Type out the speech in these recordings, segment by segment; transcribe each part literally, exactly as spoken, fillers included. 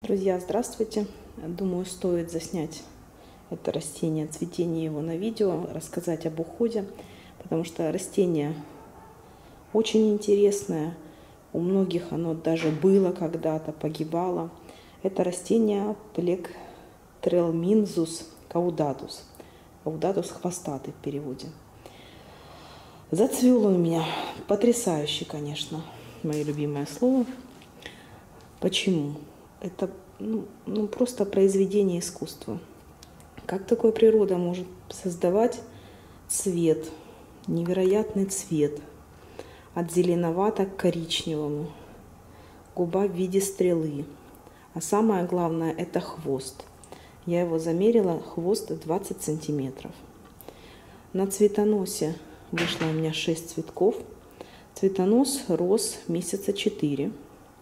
Друзья, здравствуйте! Думаю, стоит заснять это растение, цветение его на видео, рассказать об уходе, потому что растение очень интересное. У многих оно даже было когда-то, погибало. Это растение Plectrelminzus caudatus. Caudatus хвостатый в переводе. Зацвел он у меня. Потрясающе, конечно. Мое любимое слово. Почему? Это ну, ну, просто произведение искусства. Как такое природа может создавать цвет, невероятный цвет, от зеленовато к коричневому, губа в виде стрелы. А самое главное, это хвост. Я его замерила, хвост двадцать сантиметров. На цветоносе вышло у меня шесть цветков. Цветонос рос месяца четыре.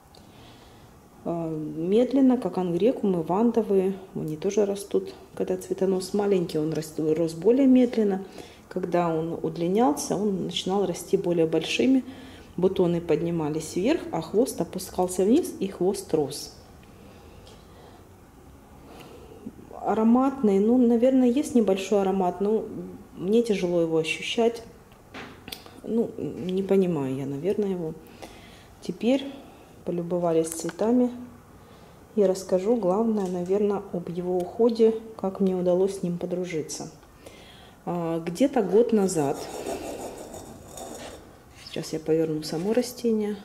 Медленно, как ангрекумы, вандовые, они тоже растут. Когда цветонос маленький, он рос более медленно. Когда он удлинялся, он начинал расти более большими. Бутоны поднимались вверх, а хвост опускался вниз, и хвост рос. Ароматный, ну, наверное, есть небольшой аромат, но мне тяжело его ощущать. Ну, не понимаю я, наверное, его. Теперь полюбовались цветами. Я расскажу, главное, наверное, об его уходе, как мне удалось с ним подружиться. Где-то год назад, сейчас я поверну само растение,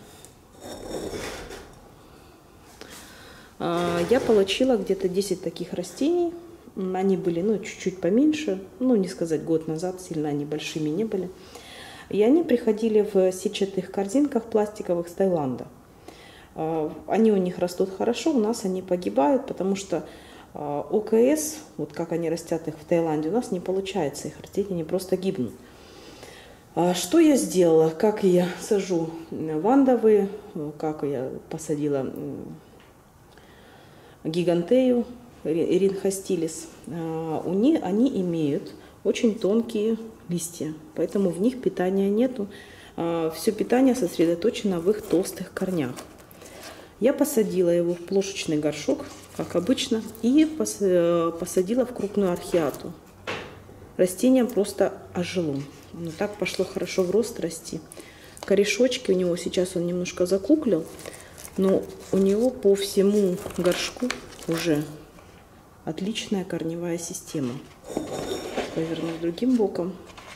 я получила где-то десять таких растений. Они были, ну, чуть-чуть поменьше, ну, не сказать год назад, сильно они большими не были. И они приходили в сетчатых корзинках пластиковых с Таиланда. Они у них растут хорошо, у нас они погибают, потому что ОКС, вот как они растят их в Таиланде, у нас не получается их растить, они просто гибнут. Что я сделала? Как я сажу вандовые, как я посадила гигантею, Ринхостилис. У них, они имеют очень тонкие листья, поэтому в них питания нету. Все питание сосредоточено в их толстых корнях. Я посадила его в плошечный горшок, как обычно, и посадила в крупную архиату. Растение просто ожило. Оно так пошло хорошо в рост расти. Корешочки у него сейчас он немножко закуклил, но у него по всему горшку уже отличная корневая система. Поверну другим боком.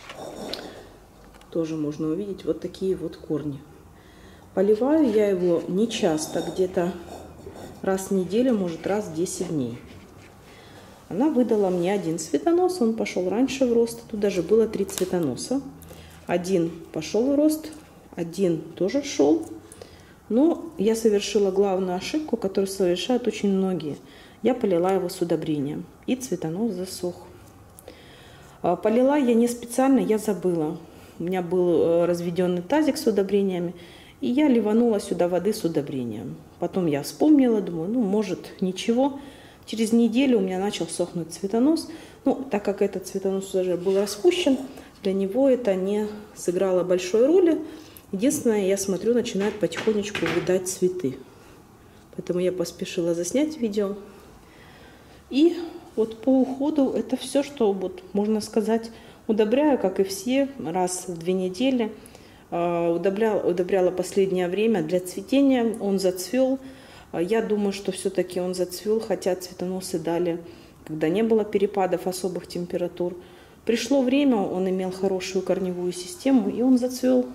Тоже можно увидеть вот такие вот корни. Поливаю я его не часто, где-то раз в неделю, может раз в десять дней. Она выдала мне один цветонос, он пошел раньше в рост. Тут даже было три цветоноса. Один пошел в рост, один тоже шел. Но я совершила главную ошибку, которую совершают очень многие. Я полила его с удобрением, и цветонос засох. Полила я не специально, я забыла. У меня был разведенный тазик с удобрениями. И я ливанула сюда воды с удобрением. Потом я вспомнила, думаю, ну, может, ничего. Через неделю у меня начал сохнуть цветонос. Ну, так как этот цветонос уже был распущен, для него это не сыграло большой роли. Единственное, я смотрю, начинают потихонечку увядать цветы. Поэтому я поспешила заснять видео. И вот по уходу это все, что вот, можно сказать, удобряю, как и все, раз в две недели. Удобряла, удобряла последнее время для цветения, он зацвел. Я думаю, что все-таки он зацвел, хотя цветоносы дали, когда не было перепадов особых температур. Пришло время, он имел хорошую корневую систему, и он зацвел.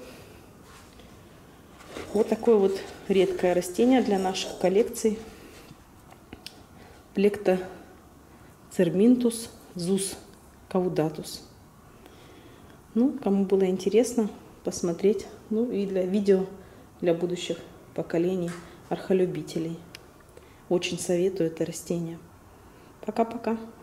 Вот такое вот редкое растение для наших коллекций. Plectrelminzus caudatus. Ну, кому было интересно посмотреть, ну и для видео для будущих поколений орхолюбителей. Очень советую это растение. Пока-пока.